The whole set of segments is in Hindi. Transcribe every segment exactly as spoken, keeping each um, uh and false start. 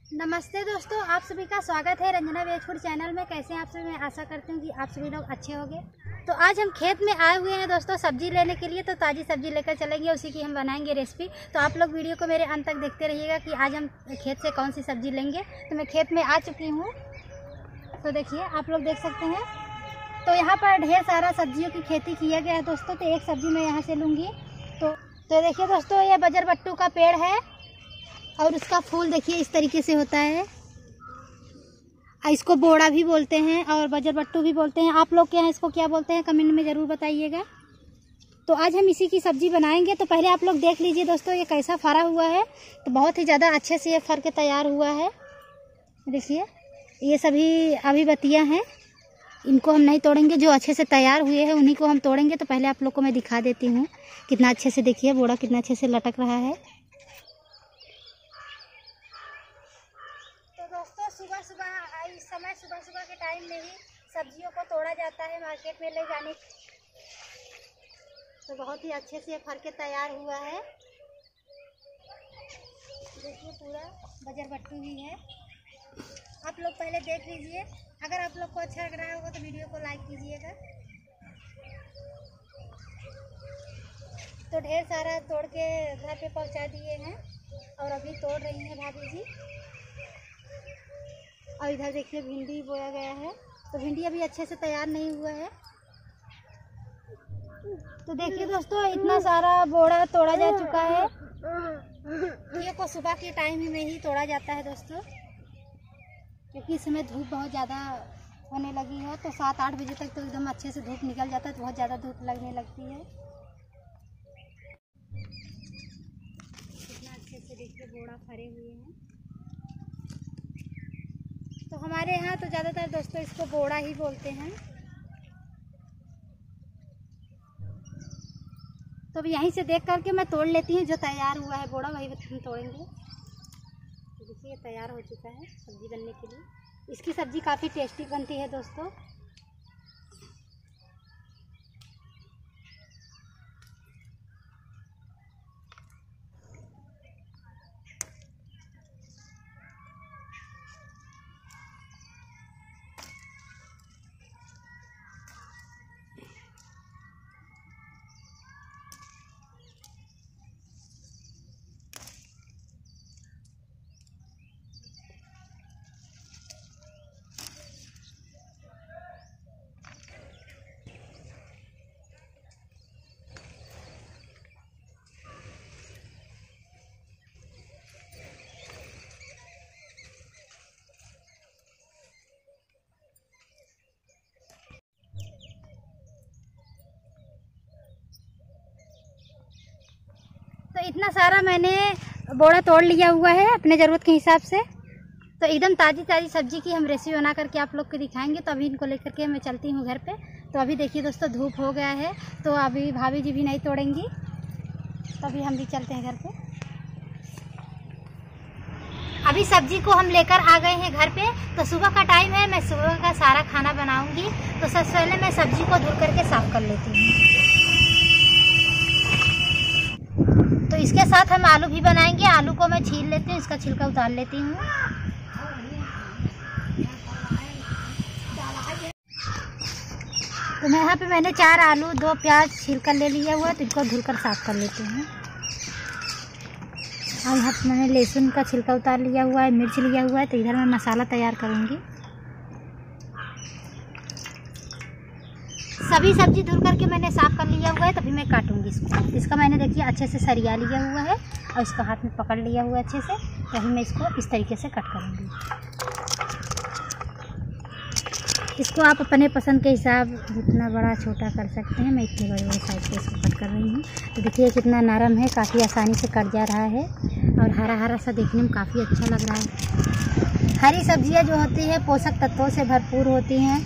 नमस्ते दोस्तों, आप सभी का स्वागत है रंजना वेज फूड चैनल में। कैसे हैं आप सभी? मैं आशा करती हूँ कि आप सभी लोग अच्छे होंगे। तो आज हम खेत में आए हुए हैं दोस्तों सब्जी लेने के लिए। तो ताज़ी सब्जी लेकर चलेंगे, उसी की हम बनाएंगे रेसिपी। तो आप लोग वीडियो को मेरे अंत तक देखते रहिएगा कि आज हम खेत से कौन सी सब्जी लेंगे। तो मैं खेत में आ चुकी हूँ, तो देखिए आप लोग देख सकते हैं। तो यहाँ पर ढेर सारा सब्जियों की खेती किया गया है दोस्तों। तो एक सब्जी मैं यहाँ से लूँगी। तो तो देखिए दोस्तों, ये बजरबट्टू का पेड़ है और उसका फूल देखिए इस तरीके से होता है। इसको बोड़ा भी बोलते हैं और बजरबट्टू भी बोलते हैं। आप लोग के यहाँ इसको क्या बोलते हैं कमेंट में ज़रूर बताइएगा। तो आज हम इसी की सब्ज़ी बनाएंगे। तो पहले आप लोग देख लीजिए दोस्तों, ये कैसा फरा हुआ है। तो बहुत ही ज़्यादा अच्छे से ये फर के तैयार हुआ है। देखिए ये सभी अभी बतिया हैं, इनको हम नहीं तोड़ेंगे। जो अच्छे से तैयार हुए हैं उन्हीं को हम तोड़ेंगे। तो पहले आप लोग को मैं दिखा देती हूँ कितना अच्छे से, देखिए बोड़ा कितना अच्छे से लटक रहा है। दोस्तों सुबह सुबह इस समय सुबह सुबह के टाइम में ही सब्जियों को तोड़ा जाता है मार्केट में ले जाने। तो बहुत ही अच्छे से फर के तैयार हुआ है। देखिए पूरा बजरबट्टू ही है। आप लोग पहले देख लीजिए। अगर आप लोग को अच्छा लग रहा होगा तो वीडियो को लाइक कीजिएगा। तो ढेर सारा तोड़ के घर पे पहुंचा दिए हैं और अभी तोड़ रही हैं भाभी जी। और इधर देखिए भिंडी बोया गया है। तो भिंडी अभी अच्छे से तैयार नहीं हुआ है। तो देखिए दोस्तों, इतना सारा बोड़ा तोड़ा जा चुका है। ये को सुबह के टाइम में ही तोड़ा जाता है दोस्तों, क्योंकि इस समय धूप बहुत ज़्यादा होने लगी है। तो सात आठ बजे तक तो एकदम अच्छे से धूप निकल जाता है। तो बहुत ज़्यादा धूप लगने लगती है। कितना अच्छे से देखिए बोड़ा फरे हुए हैं। तो हमारे यहाँ तो ज़्यादातर दोस्तों इसको बोड़ा ही बोलते हैं। तो अब यहीं से देख करके मैं तोड़ लेती हूँ। जो तैयार हुआ है बोड़ा वही हम तोड़ेंगे। तो देखिए ये तैयार हो चुका है सब्ज़ी बनने के लिए। इसकी सब्ज़ी काफ़ी टेस्टी बनती है दोस्तों। तो इतना सारा मैंने बोड़ा तोड़ लिया हुआ है अपने ज़रूरत के हिसाब से। तो एकदम ताज़ी ताज़ी सब्ज़ी की हम रेसिपी बना करके आप लोग को दिखाएंगे। तो अभी इनको लेकर के मैं चलती हूँ घर पे। तो अभी देखिए दोस्तों धूप हो गया है, तो अभी भाभी जी भी नहीं तोड़ेंगी। तो अभी हम भी चलते हैं घर पे। अभी सब्ज़ी को हम लेकर आ गए हैं घर पे। तो सुबह का टाइम है, मैं सुबह का सारा खाना बनाऊँगी। तो सबसे पहले मैं सब्ज़ी को धुल करके साफ़ कर लेती हूँ। तो इसके साथ हम आलू भी बनाएंगे। आलू को मैं छील लेती हूँ, इसका छिलका उतार लेती हूँ। तो मैं यहाँ पे मैंने चार आलू दो प्याज छील कर ले लिया हुआ है। तो इनको धुलकर साफ कर लेती हूँ। और यहाँ पे मैंने लहसुन का छिलका उतार लिया हुआ है, मिर्च लिया हुआ है। तो इधर मैं मसाला तैयार करूँगी। सभी सब्जी धुल करके मैंने साफ़ कर लिया हुआ है। तभी मैं काटूंगी इसको। इसका मैंने देखिए अच्छे से सरिया लिया हुआ है और इसको हाथ में पकड़ लिया हुआ है अच्छे से। तभी मैं इसको इस तरीके से कट करूंगी। इसको आप अपने पसंद के हिसाब जितना बड़ा छोटा कर सकते हैं। मैं इतने बड़े बड़े साइज के इसको कट कर रही हूँ। तो देखिए कितना नरम है, काफ़ी आसानी से कट जा रहा है और हरा हरा सा देखने में काफ़ी अच्छा लग रहा है। हरी सब्जियाँ जो होती है पोषक तत्वों से भरपूर होती हैं।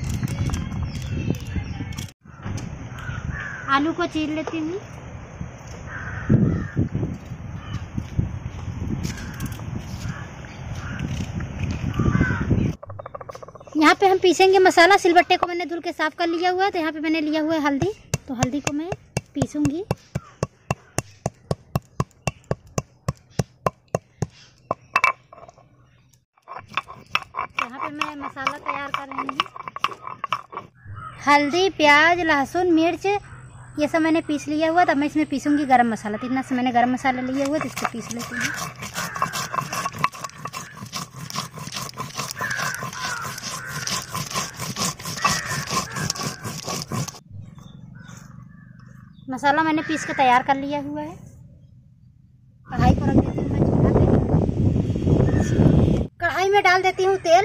आलू को चीर लेती हूँ। यहाँ पे हम पीसेंगे मसाला। सिलबट्टे को मैंने धुल के साफ़ कर लिया हुआ है। तो यहाँ पे मैंने लिया हुआ है हल्दी। तो हल्दी को मैं पीसूँगी। यहाँ पे मैं मसाला तैयार कर रही हूँ। हल्दी, प्याज, लहसुन, मिर्च ये सब मैंने पीस लिया हुआ। तब मैं इसमें पीसूँगी गरम मसाला। तो इतना से मैंने गरम मसाला लिया हुआ तो इसको पीस लेती हूँ। मसाला मैंने पीस के तैयार कर लिया हुआ है। कढ़ाई को रख देती हूँ मैं चूल्हा पे। कढ़ाई में डाल देती हूँ तेल।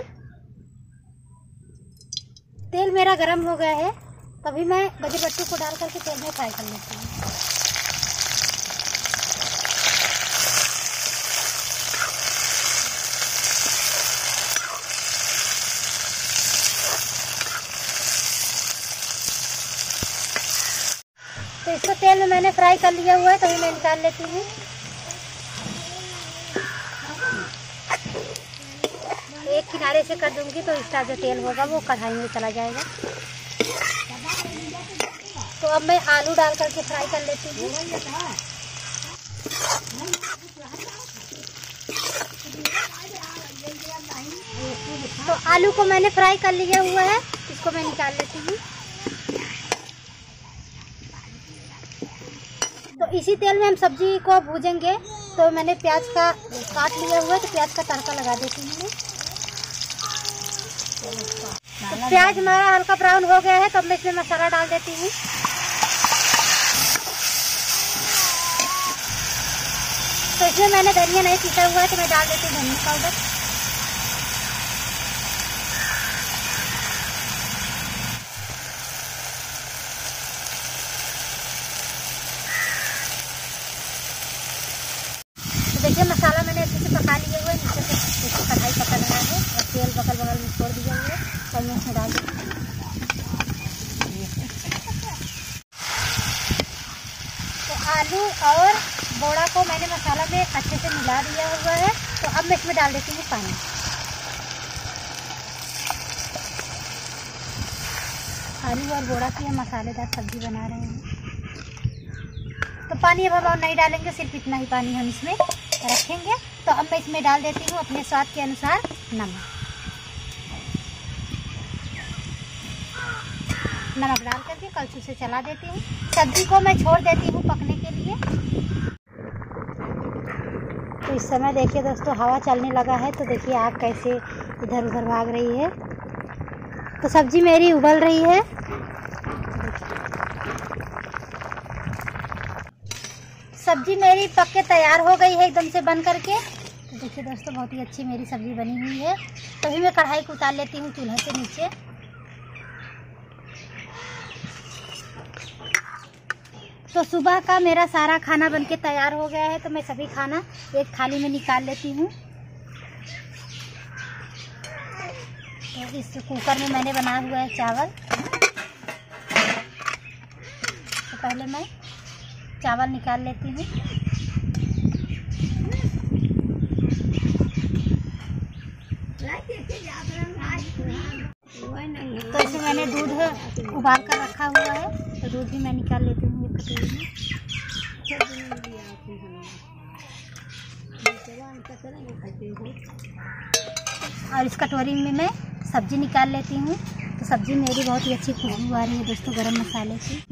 तेल मेरा गरम हो गया है। तभी मैं बजरबट्टी को डाल करके तेल में फ्राई कर लेती हूँ। तो इसको तेल में मैंने फ्राई कर लिया हुआ है। तभी मैं निकाल लेती हूँ। एक किनारे से कर दूंगी तो इसका जो तेल होगा वो कढ़ाई में चला जाएगा। तो अब मैं आलू डाल करके फ्राई कर लेती हूँ। तो आलू को मैंने फ्राई कर लिया हुआ है। इसको मैं निकाल लेती हूँ। तो इसी तेल में हम सब्जी को भूजेंगे। तो मैंने प्याज का काट लिया हुआ है तो प्याज का तड़का लगा देती हूँ। तो प्याज हमारा हल्का ब्राउन हो गया है। तो अब मैं इसमें मसाला डाल देती हूँ। तो इसमें मैंने धनिया नहीं पीसा हुआ है तो मैं डाल देती हूँ धनिया पाउडर। देखिए मसाला मैंने अच्छे से पका लिया हुआ है। नीचे से इसको कढ़ाई पकड़ रहा है और तेल बगल बगल में छोड़ दिया हुआ है। तो मैं इसमें डाल दूँगी। तो आलू और बोड़ा को मैंने मसाला में अच्छे से मिला दिया हुआ है। तो अब मैं इसमें डाल देती हूँ पानी। आलू और बोड़ा की हम मसालेदार सब्जी बना रहे हैं। तो पानी अब हम नहीं डालेंगे, सिर्फ इतना ही पानी हम इसमें रखेंगे। तो अब मैं इसमें डाल देती हूँ अपने स्वाद के अनुसार नमक। नमक डाल करके कलछुल से चला देती हूँ। सब्जी को मैं छोड़ देती हूँ पकने के लिए। तो इस समय देखिए दोस्तों हवा चलने लगा है। तो देखिए आग कैसे इधर उधर भाग रही है। तो सब्जी मेरी उबल रही है। सब्जी मेरी पक के तैयार हो गई है एकदम से बन करके। तो देखिए दोस्तों बहुत ही अच्छी मेरी सब्जी बनी हुई है। तभी मैं कढ़ाई को उतार लेती हूँ चूल्हे से नीचे। तो सुबह का मेरा सारा खाना बन के तैयार हो गया है। तो मैं सभी खाना एक थाली में निकाल लेती हूँ। तो इस कुकर में मैंने बनाया हुआ है चावल। तो पहले मैं चावल निकाल लेती हूँ। तो इसमें मैंने दूध उबाल कर रखा हुआ है। तो दूध भी मैं निकाल लेती हूँ एक कटोरी में। और इस कटोरी में मैं सब्जी निकाल लेती हूँ। तो सब्जी मेरी बहुत ही अच्छी खुशबू आ रही है दोस्तों गरम मसाले की।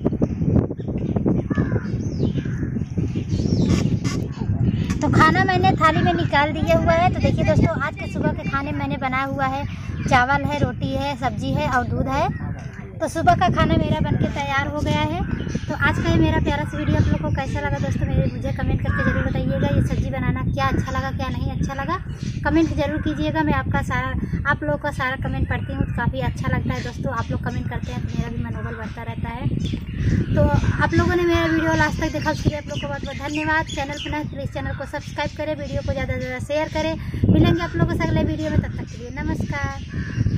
तो खाना मैंने थाली में निकाल दिया हुआ है। तो देखिए दोस्तों आज के सुबह के खाने मैंने बनाया हुआ है चावल है, रोटी है, सब्जी है और दूध है। तो सुबह का खाना मेरा बनके तैयार हो गया है। तो आज का ये मेरा प्यारा सा वीडियो आप लोगों को कैसा लगा दोस्तों मेरे मुझे कमेंट करके ज़रूर बताइएगा। ये सब्ज़ी बनाना क्या अच्छा लगा क्या नहीं अच्छा लगा कमेंट ज़रूर कीजिएगा। मैं आपका सारा आप लोगों का सारा कमेंट पढ़ती हूँ तो काफ़ी अच्छा लगता है दोस्तों। आप लोग कमेंट करते हैं तो मेरा भी मनोबल बढ़ता रहता है। तो आप लोगों ने मेरा वीडियो लास्ट तक देखा उसके लिए आप लोगों को बहुत बहुत धन्यवाद। चैनल पर नए प्लीज़ चैनल को सब्सक्राइब करें, वीडियो को ज़्यादा से ज़्यादा शेयर करें। मिलेंगे आप लोगों से अगले वीडियो में, तब तक के लिए नमस्कार।